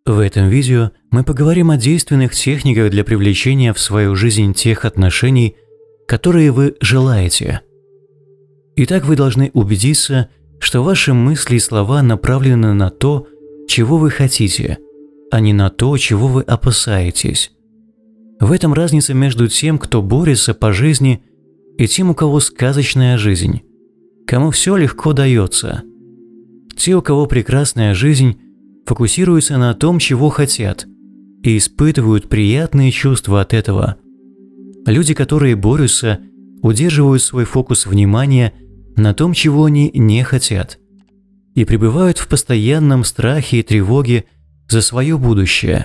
В этом видео мы поговорим о действенных техниках для привлечения в свою жизнь тех отношений, которые вы желаете. Итак, вы должны убедиться, что ваши мысли и слова направлены на то, чего вы хотите, а не на то, чего вы опасаетесь. В этом разница между тем, кто борется по жизни, и тем, у кого сказочная жизнь, кому все легко дается. Те, у кого прекрасная жизнь, фокусируются на том, чего хотят, и испытывают приятные чувства от этого. Люди, которые борются, удерживают свой фокус внимания на том, чего они не хотят, и пребывают в постоянном страхе и тревоге за свое будущее.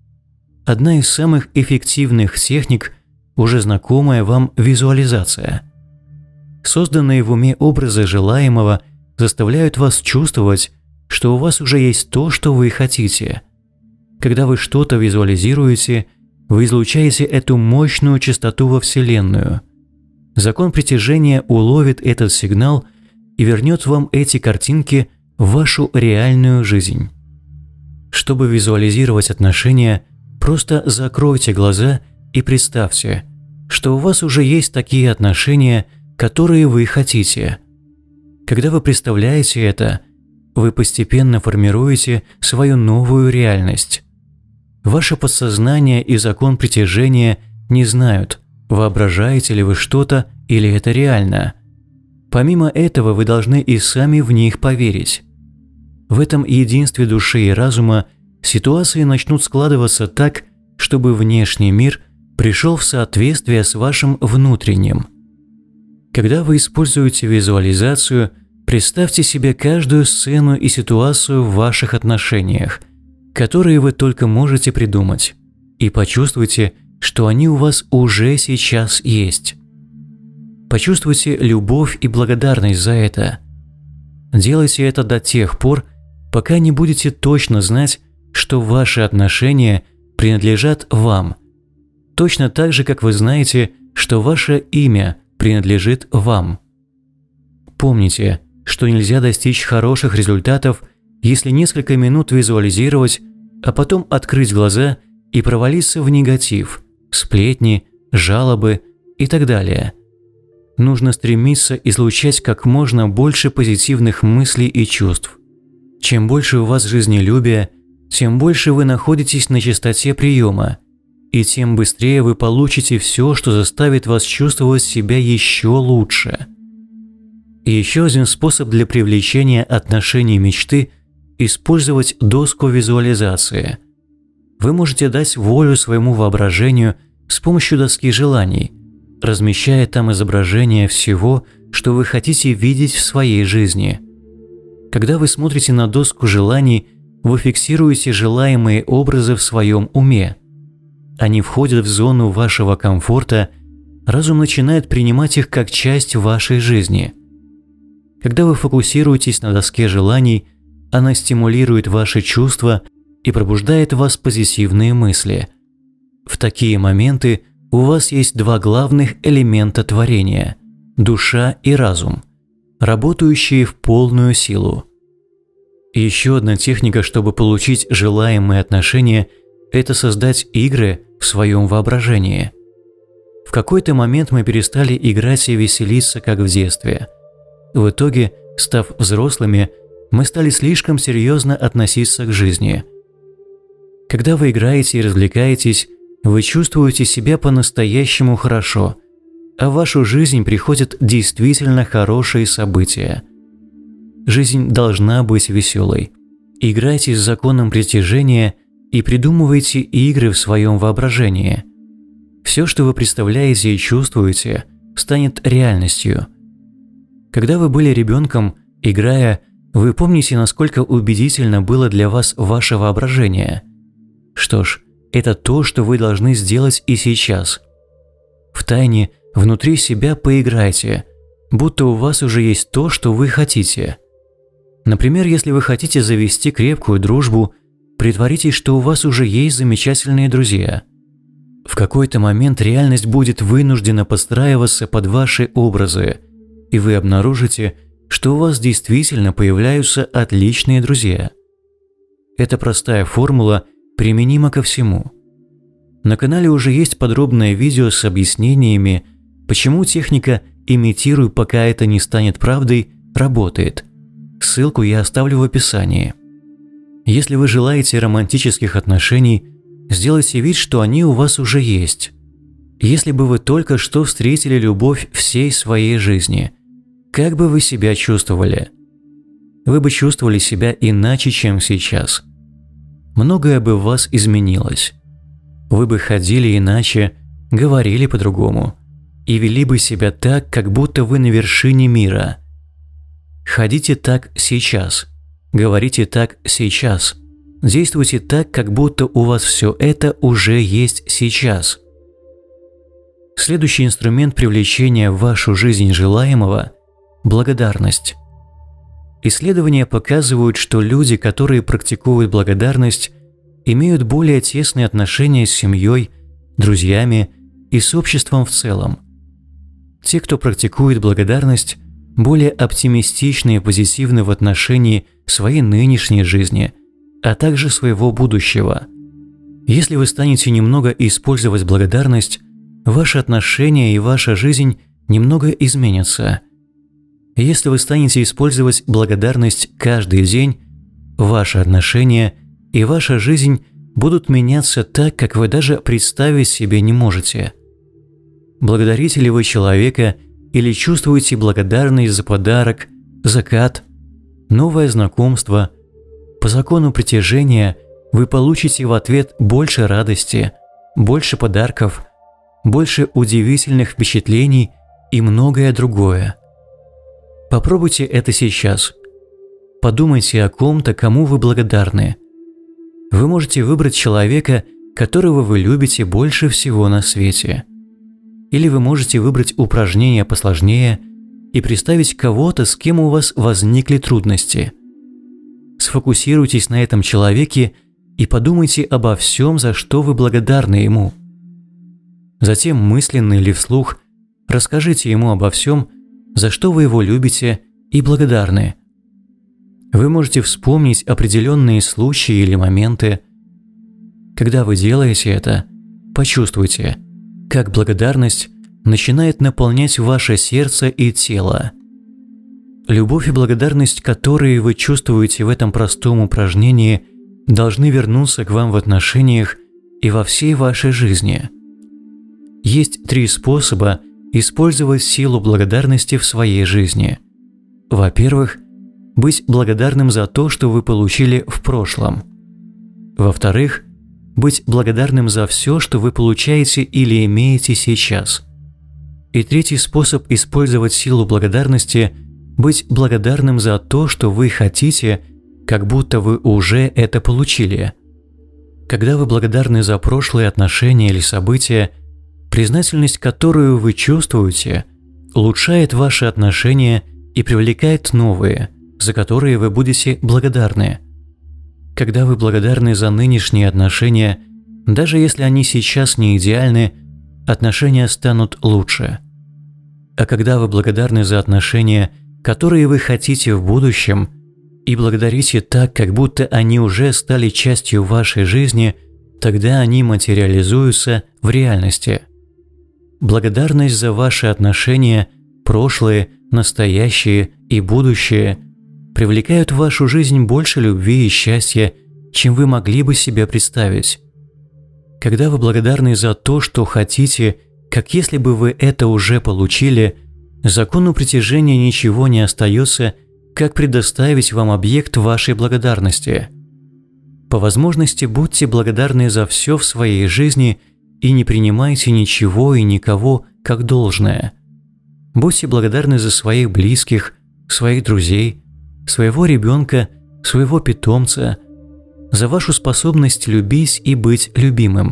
Одна из самых эффективных техник – уже знакомая вам визуализация. Созданные в уме образы желаемого заставляют вас чувствовать, что у вас уже есть то, что вы хотите. Когда вы что-то визуализируете, вы излучаете эту мощную частоту во Вселенную. Закон притяжения уловит этот сигнал и вернет вам эти картинки в вашу реальную жизнь. Чтобы визуализировать отношения, просто закройте глаза и представьте, что у вас уже есть такие отношения, которые вы хотите. Когда вы представляете это, вы постепенно формируете свою новую реальность. Ваше подсознание и закон притяжения не знают, воображаете ли вы что-то или это реально. Помимо этого, вы должны и сами в них поверить. В этом единстве души и разума ситуации начнут складываться так, чтобы внешний мир пришел в соответствие с вашим внутренним. Когда вы используете визуализацию, представьте себе каждую сцену и ситуацию в ваших отношениях, которые вы только можете придумать, и почувствуйте, что они у вас уже сейчас есть. Почувствуйте любовь и благодарность за это. Делайте это до тех пор, пока не будете точно знать, что ваши отношения принадлежат вам, точно так же, как вы знаете, что ваше имя принадлежит вам. Помните, что нельзя достичь хороших результатов, если несколько минут визуализировать, а потом открыть глаза и провалиться в негатив, сплетни, жалобы и так далее. Нужно стремиться излучать как можно больше позитивных мыслей и чувств. Чем больше у вас жизнелюбия, тем больше вы находитесь на частоте приема, и тем быстрее вы получите все, что заставит вас чувствовать себя еще лучше. И еще один способ для привлечения отношений мечты – использовать доску визуализации. Вы можете дать волю своему воображению с помощью доски желаний, размещая там изображение всего, что вы хотите видеть в своей жизни. Когда вы смотрите на доску желаний, вы фиксируете желаемые образы в своем уме. Они входят в зону вашего комфорта, разум начинает принимать их как часть вашей жизни. Когда вы фокусируетесь на доске желаний, она стимулирует ваши чувства и пробуждает в вас позитивные мысли. В такие моменты у вас есть два главных элемента творения – душа и разум, работающие в полную силу. Еще одна техника, чтобы получить желаемые отношения – это создать игры в своем воображении. В какой-то момент мы перестали играть и веселиться, как в детстве. В итоге, став взрослыми, мы стали слишком серьезно относиться к жизни. Когда вы играете и развлекаетесь, вы чувствуете себя по-настоящему хорошо, а в вашу жизнь приходят действительно хорошие события. Жизнь должна быть веселой. Играйте с законом притяжения и придумывайте игры в своем воображении. Все, что вы представляете и чувствуете, станет реальностью. Когда вы были ребенком, играя, вы помните, насколько убедительно было для вас ваше воображение. Что ж, это то, что вы должны сделать и сейчас. Втайне, внутри себя поиграйте, будто у вас уже есть то, что вы хотите. Например, если вы хотите завести крепкую дружбу, притворитесь, что у вас уже есть замечательные друзья. В какой-то момент реальность будет вынуждена подстраиваться под ваши образы, и вы обнаружите, что у вас действительно появляются отличные друзья. Эта простая формула применима ко всему. На канале уже есть подробное видео с объяснениями, почему техника «имитируй, пока это не станет правдой» работает. Ссылку я оставлю в описании. Если вы желаете романтических отношений, сделайте вид, что они у вас уже есть. Если бы вы только что встретили любовь всей своей жизни, как бы вы себя чувствовали? Вы бы чувствовали себя иначе, чем сейчас. Многое бы в вас изменилось. Вы бы ходили иначе, говорили по-другому и вели бы себя так, как будто вы на вершине мира. Ходите так сейчас, говорите так сейчас, действуйте так, как будто у вас все это уже есть сейчас. Следующий инструмент привлечения в вашу жизнь желаемого – благодарность. Исследования показывают, что люди, которые практикуют благодарность, имеют более тесные отношения с семьей, друзьями и с обществом в целом. Те, кто практикует благодарность, более оптимистичны и позитивны в отношении своей нынешней жизни, а также своего будущего. Если вы станете немного использовать благодарность, ваши отношения и ваша жизнь немного изменятся. Если вы станете использовать благодарность каждый день, ваши отношения и ваша жизнь будут меняться так, как вы даже представить себе не можете. Благодарите ли вы человека или чувствуете благодарность за подарок, закат, новое знакомство? По закону притяжения вы получите в ответ больше радости, больше подарков, больше удивительных впечатлений и многое другое. Попробуйте это сейчас. Подумайте о ком-то, кому вы благодарны. Вы можете выбрать человека, которого вы любите больше всего на свете. Или вы можете выбрать упражнение посложнее и представить кого-то, с кем у вас возникли трудности. Сфокусируйтесь на этом человеке и подумайте обо всем, за что вы благодарны ему. Затем мысленно или вслух расскажите ему обо всем, за что вы его любите и благодарны. Вы можете вспомнить определенные случаи или моменты. Когда вы делаете это, почувствуйте, как благодарность начинает наполнять ваше сердце и тело. Любовь и благодарность, которые вы чувствуете в этом простом упражнении, должны вернуться к вам в отношениях и во всей вашей жизни. Есть 3 способа использовать силу благодарности в своей жизни. Во-первых, быть благодарным за то, что вы получили в прошлом. Во-вторых, быть благодарным за все, что вы получаете или имеете сейчас. И третий способ использовать силу благодарности – быть благодарным за то, что вы хотите, как будто вы уже это получили. Когда вы благодарны за прошлые отношения или события, признательность, которую вы чувствуете, улучшает ваши отношения и привлекает новые, за которые вы будете благодарны. Когда вы благодарны за нынешние отношения, даже если они сейчас не идеальны, отношения станут лучше. А когда вы благодарны за отношения, которые вы хотите в будущем, и благодарите так, как будто они уже стали частью вашей жизни, тогда они материализуются в реальности. Благодарность за ваши отношения, прошлые, настоящие и будущее, привлекают в вашу жизнь больше любви и счастья, чем вы могли бы себе представить. Когда вы благодарны за то, что хотите, как если бы вы это уже получили, закону притяжения ничего не остается, как предоставить вам объект вашей благодарности. По возможности будьте благодарны за все в своей жизни и не принимайте ничего и никого как должное. Будьте благодарны за своих близких, своих друзей, своего ребенка, своего питомца, за вашу способность любить и быть любимым.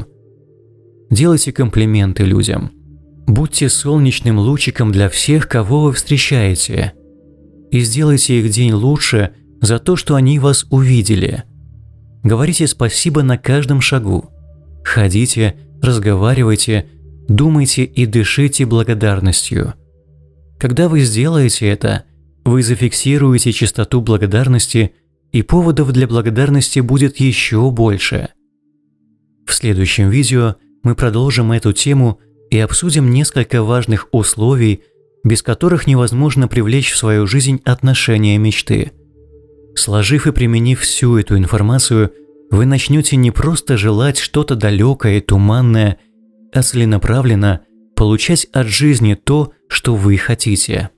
Делайте комплименты людям. Будьте солнечным лучиком для всех, кого вы встречаете. И сделайте их день лучше за то, что они вас увидели. Говорите спасибо на каждом шагу. Ходите, разговаривайте, думайте и дышите благодарностью. Когда вы сделаете это, вы зафиксируете частоту благодарности и поводов для благодарности будет еще больше. В следующем видео мы продолжим эту тему и обсудим несколько важных условий, без которых невозможно привлечь в свою жизнь отношения мечты. Сложив и применив всю эту информацию, вы начнете не просто желать что-то далекое и туманное, а целенаправленно получать от жизни то, что вы хотите.